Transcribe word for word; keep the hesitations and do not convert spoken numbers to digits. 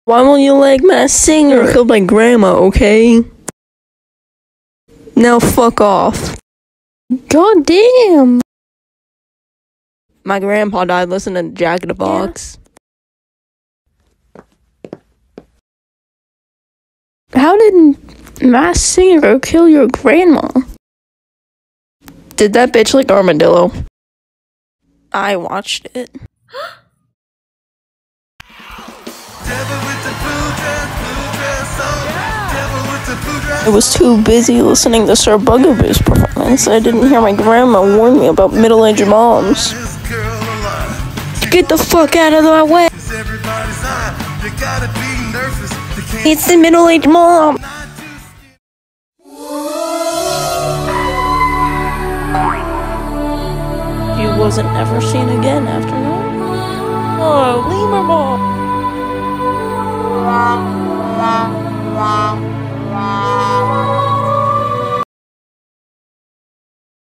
Why won't you like Masked Singer? Killed my grandma, okay? Now fuck off. God damn. My grandpa died listening to Jack in the Box. Yeah. How did Masked Singer kill your grandma? Did that bitch like armadillo? I watched it. I was too busy listening to Sir Bugaboo's performance. I didn't hear my grandma warn me about middle-aged moms. Get the fuck out of my way! It's the middle-aged mom! She wasn't ever seen again after